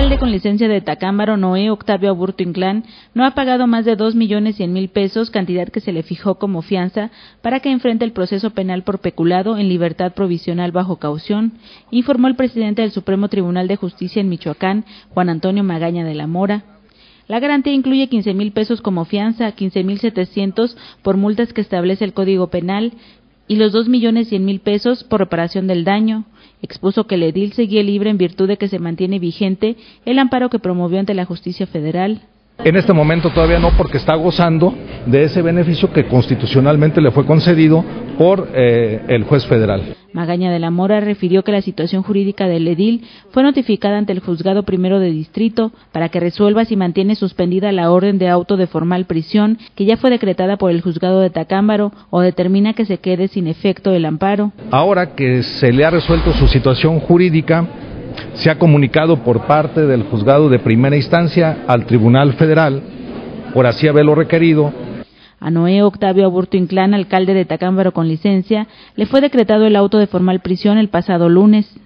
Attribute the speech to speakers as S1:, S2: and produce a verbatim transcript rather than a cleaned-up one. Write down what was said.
S1: alcalde con licencia de Tacámbaro, Noé Octavio Aburto Inclán, no ha pagado más de dos millones cien mil pesos, cantidad que se le fijó como fianza para que enfrente el proceso penal por peculado en libertad provisional bajo caución, informó el presidente del Supremo Tribunal de Justicia en Michoacán, Juan Antonio Magaña de la Mora. La garantía incluye quince mil pesos como fianza, quince mil setecientos por multas que establece el Código Penal y los dos millones cien mil pesos por reparación del daño. Expuso que el edil seguía libre en virtud de que se mantiene vigente el amparo que promovió ante la Justicia Federal.
S2: En este momento todavía no, porque está gozando de ese beneficio que constitucionalmente le fue concedido por eh, el juez federal.
S1: Magaña de la Mora refirió que la situación jurídica del edil fue notificada ante el Juzgado Primero de Distrito para que resuelva si mantiene suspendida la orden de auto de formal prisión que ya fue decretada por el Juzgado de Tacámbaro o determina que se quede sin efecto el amparo.
S2: Ahora que se le ha resuelto su situación jurídica, se ha comunicado por parte del Juzgado de Primera Instancia al Tribunal Federal, por así haberlo requerido.
S1: A Noé Octavio Aburto Inclán, alcalde de Tacámbaro con licencia, le fue decretado el auto de formal prisión el pasado lunes.